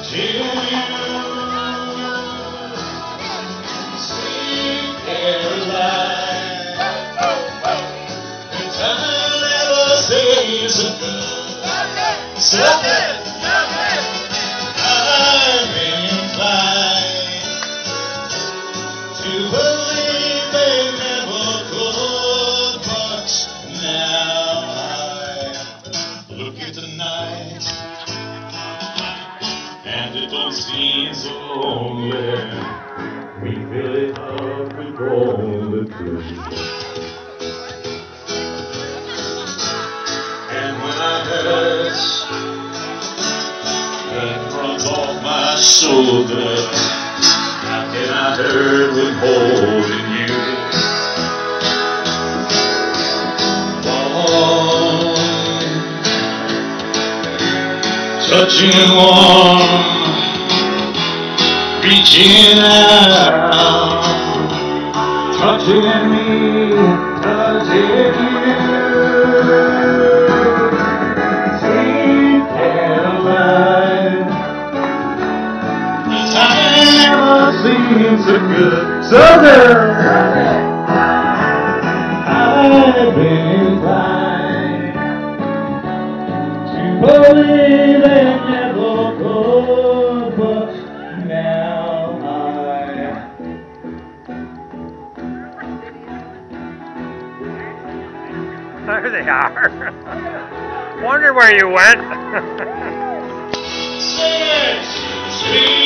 Sweet Caroline, time never stays so good. Something I'm inclined to believe they never could, but now I look at the night and it don't seem so lonely. We fill it up with golden dreams. And when I hurt, it runs off my shoulder. How can I hurt when holding you? Warm, touching warm, reaching out, touching me, touching you. Sweet Caroline, the time never seems so good. So good. I've been inclined to believe they never could, but now There they are. Wonder where you went. Sweet